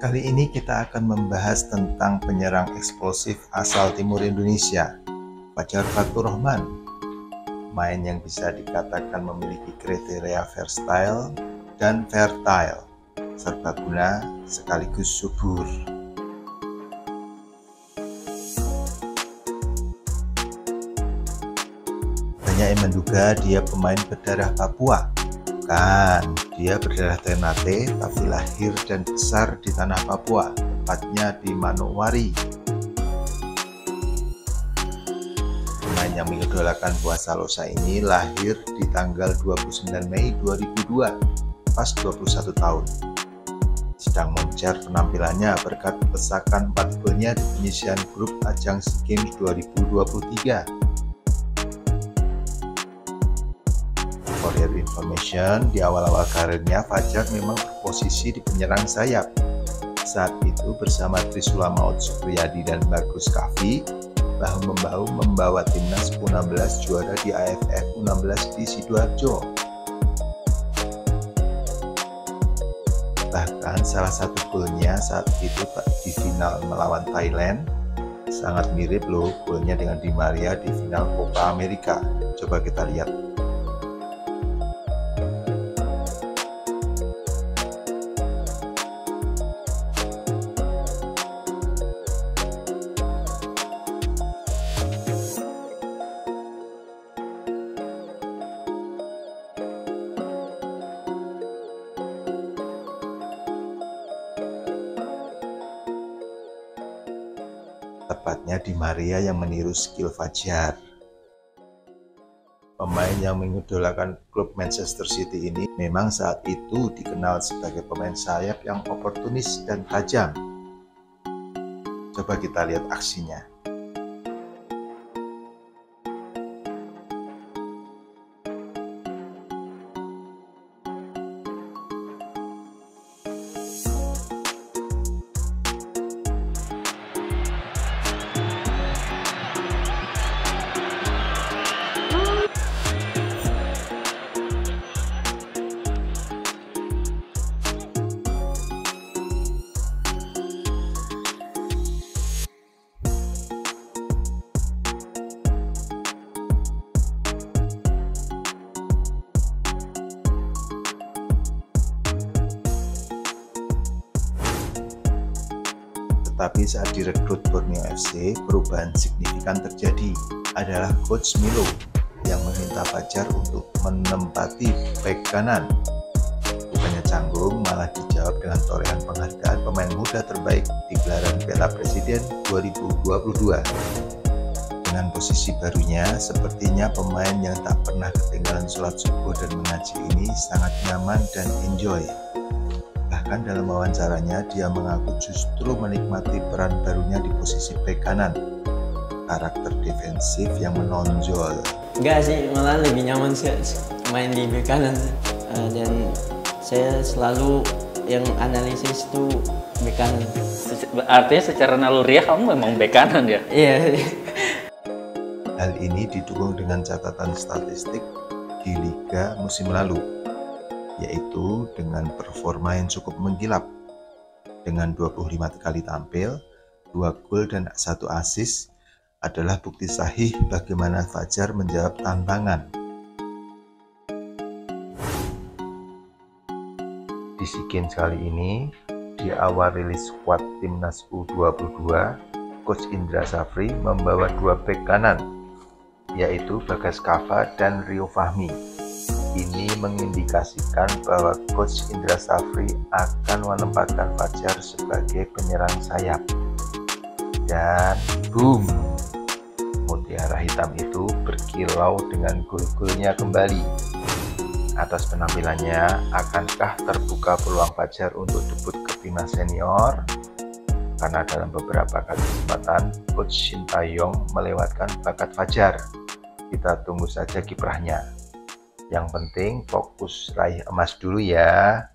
Kali ini kita akan membahas tentang penyerang eksplosif asal timur Indonesia, Fajar Faturrahman. Pemain yang bisa dikatakan memiliki kriteria versatile dan fertile, serbaguna sekaligus subur. Banyak yang menduga dia pemain berdarah Papua. Bukan, dia berdarah Ternate tapi lahir dan besar di tanah Papua, tepatnya di Manokwari. Pemain yang mengidolakan Puasa Losa ini lahir di tanggal 29 Mei 2002, pas 21 tahun. Sedang moncer penampilannya berkat pesakan 4 golnya di penyisian grup ajang SEA Games 2023. For your information, di awal-awal karirnya Fajar memang berposisi di penyerang sayap. Saat itu bersama Trisula Maut Supriyadi dan Bagus Kavi, bahu-membahu membawa timnas U16 juara di AFF U16 di Sidoarjo. Bahkan salah satu golnya saat itu di final melawan Thailand sangat mirip loh golnya dengan Di Maria di final Copa America. Coba kita lihat. Tepatnya Di Maria yang meniru skill Fajar. Pemain yang mengidolakan klub Manchester City ini memang saat itu dikenal sebagai pemain sayap yang oportunis dan tajam. Coba kita lihat aksinya. Tetapi saat direkrut Borneo FC, perubahan signifikan terjadi. Adalah Coach Milo yang meminta Fajar untuk menempati bek kanan. Bukannya canggung, malah dijawab dengan torehan penghargaan pemain muda terbaik di gelaran Piala Presiden 2022. Dengan posisi barunya, sepertinya pemain yang tak pernah ketinggalan sholat subuh dan mengaji ini sangat nyaman dan enjoy. Bahkan dalam wawancaranya, dia mengaku justru menikmati peran barunya di posisi bek kanan, karakter defensif yang menonjol. Enggak sih, malah lebih nyaman sih main di bek kanan. Dan saya selalu yang analisis tuh bek kanan. Artinya secara naluriah kamu memang bek kanan ya? Iya. Hal ini didukung dengan catatan statistik di Liga musim lalu, yaitu dengan performa yang cukup menggilap. Dengan 25 kali tampil, 2 gol dan 1 assist adalah bukti sahih bagaimana Fajar menjawab tantangan. Di SEA Games kali ini, di awal rilis skuad timnas U22, Coach Indra Safri membawa 2 bek kanan, yaitu Bagas Kava dan Rio Fahmi. Ini mengindikasikan bahwa Coach Indra Safri akan menempatkan Fajar sebagai penyerang sayap. Dan boom, mutiara hitam itu berkilau dengan gol-golnya kembali. Atas penampilannya, akankah terbuka peluang Fajar untuk debut ke timnas senior? Karena dalam beberapa kali kesempatan, Coach Shin Tae-yong melewatkan bakat Fajar. Kita tunggu saja kiprahnya. Yang penting fokus raih emas dulu ya.